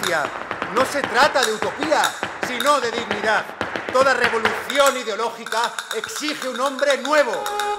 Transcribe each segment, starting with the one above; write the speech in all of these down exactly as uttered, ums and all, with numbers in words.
democracia. No se trata de utopía, sino de dignidad. Toda revolución ideológica exige un hombre nuevo.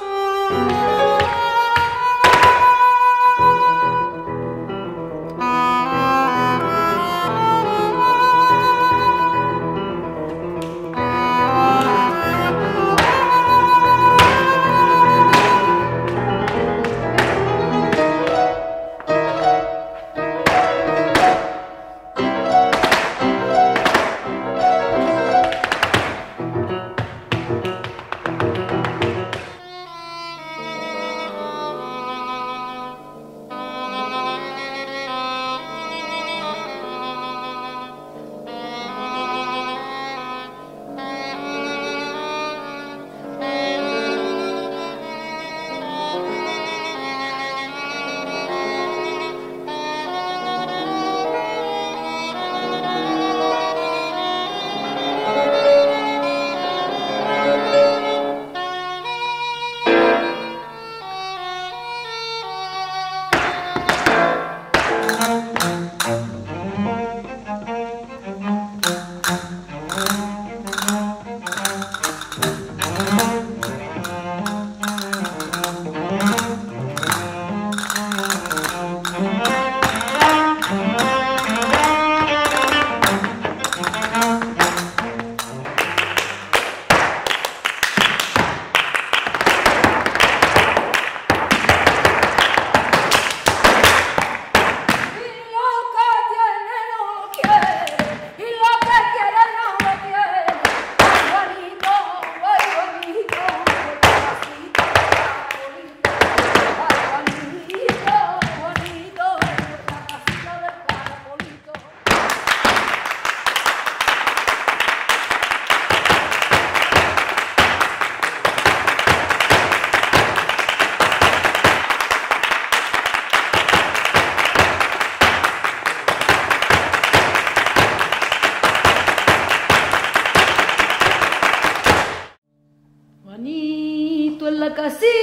la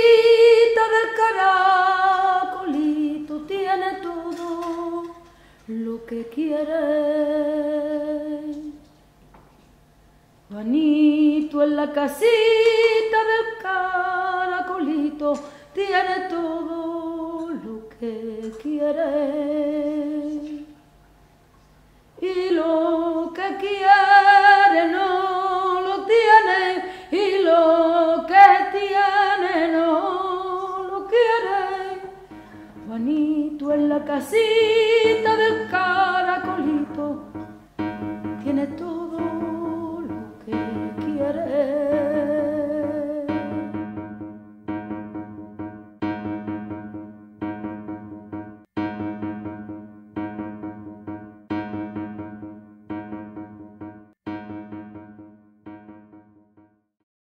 casita del caracolito tiene todo lo que quiere. Juanito en la casita del caracolito tiene todo lo que quiere. Y lo que quiere no lo tiene, y lo que tiene no lo quiere. Juanito en la casita del caracolito